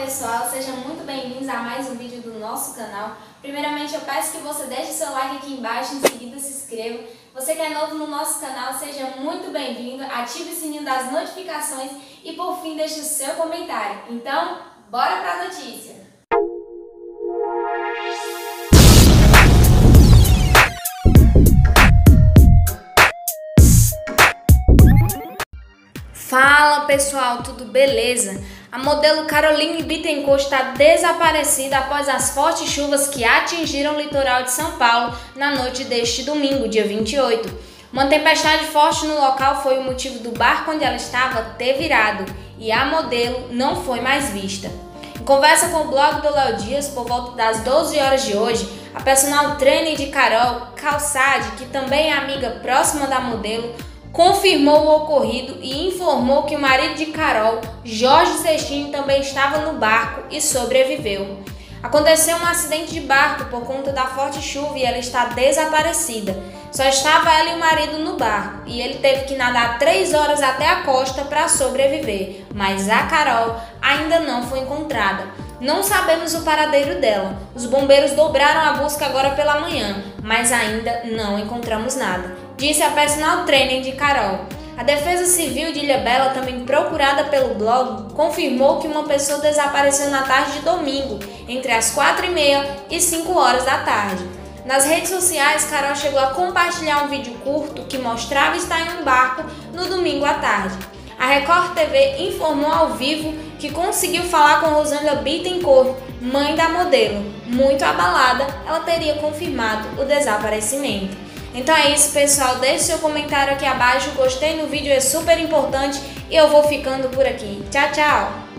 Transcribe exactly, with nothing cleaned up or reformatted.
pessoal, sejam muito bem-vindos a mais um vídeo do nosso canal. Primeiramente eu peço que você deixe seu like aqui embaixo, em seguida se inscreva. Você que é novo no nosso canal, seja muito bem-vindo, ative o sininho das notificações e por fim deixe o seu comentário. Então, bora para a notícia! Fala pessoal, tudo beleza? A modelo Caroline Bittencourt está desaparecida após as fortes chuvas que atingiram o litoral de São Paulo na noite deste domingo, dia vinte e oito. Uma tempestade forte no local foi o motivo do barco onde ela estava ter virado e a modelo não foi mais vista. Em conversa com o blog do Léo Dias, por volta das doze horas de hoje, a personal trainer de Carol, Calçade, que também é amiga próxima da modelo, confirmou o ocorrido e informou que o marido de Carol, Jorge Cestinho, também estava no barco e sobreviveu. Aconteceu um acidente de barco por conta da forte chuva e ela está desaparecida. Só estava ela e o marido no barco e ele teve que nadar três horas até a costa para sobreviver, mas a Carol ainda não foi encontrada. Não sabemos o paradeiro dela. Os bombeiros dobraram a busca agora pela manhã, mas ainda não encontramos nada, disse a personal trainer de Carol. A Defesa Civil de Ilhabela, também procurada pelo blog, confirmou que uma pessoa desapareceu na tarde de domingo, entre as quatro e meia e cinco horas da tarde. Nas redes sociais, Carol chegou a compartilhar um vídeo curto que mostrava estar em um barco no domingo à tarde. A Record T V informou ao vivo que conseguiu falar com Rosângela Bittencourt, mãe da modelo. Muito abalada, ela teria confirmado o desaparecimento. Então é isso, pessoal. Deixe seu comentário aqui abaixo. Gostei no vídeo, é super importante. E eu vou ficando por aqui. Tchau, tchau!